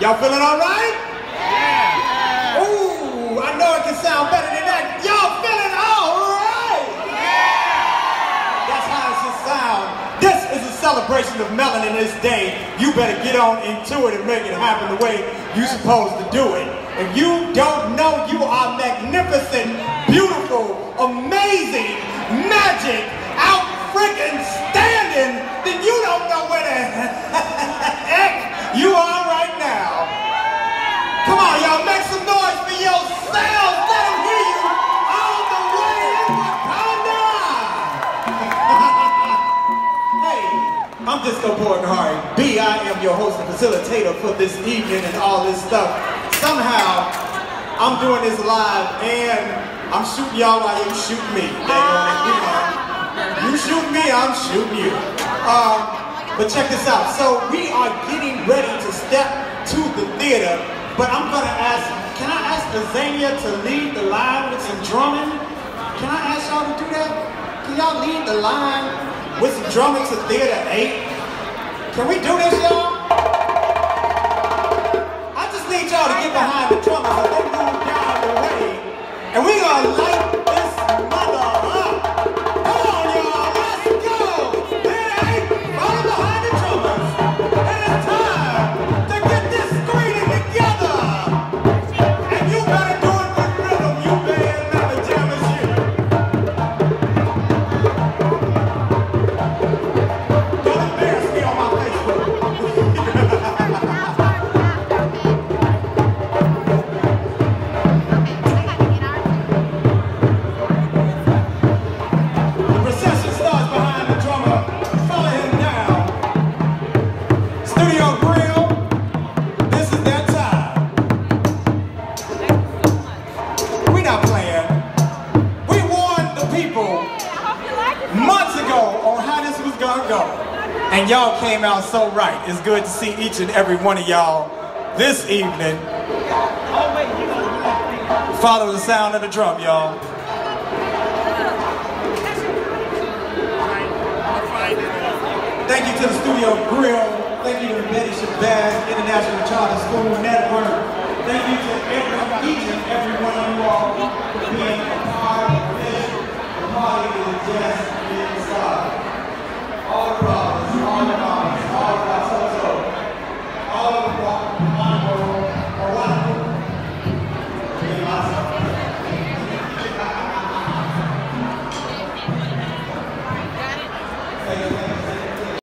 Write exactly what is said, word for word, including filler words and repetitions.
Y'all feeling all right? Yeah. Ooh, I know it can sound better than that. Y'all feeling all right? Yeah. That's how it should sound. This is a celebration of melanin this day. You better get on into it and make it happen the way you're supposed to do it. If you don't know you are magnificent, beautiful, amazing, magic, out freaking standing, then you don't know where the heck you are right now. Come on, y'all, make some noise for yourselves. Let them hear you all the way in Wakanda. Hey, I'm Disco Portahari. B, I am your host and facilitator for this evening and all this stuff. Somehow, I'm doing this live and I'm shooting y'all while you shoot me. You shoot me, I'm shooting you. Um, but check this out. So we are getting ready to step to the theater, but I'm gonna ask, can I ask Azania to lead the line with some drumming? Can I ask y'all to do that? Can y'all lead the line with some drumming to theater eight? Can we do this, y'all? I just need y'all to get behind the drummers so they move down the way. And we gonna light this mother up. Come on, y'all, let's go. Theater eight, follow behind the drummers. And it's time to get this screening together. And you better do it with rhythm, you bad mama jammers, you. Don't embarrass me on my Facebook. The procession starts behind the drummer. Follow him down. Studio Grill, this is their time. We not playing. We warned the people months ago on how this was gonna go. And y'all came out so right. It's good to see each and every one of y'all this evening. Follow the sound of the drum, y'all. Thank you to the Studio Grill. Thank you to the Shabazz International Charter School Network. Thank you to every, each and every one of you all for being a part of this. The party is just inside. All the problems.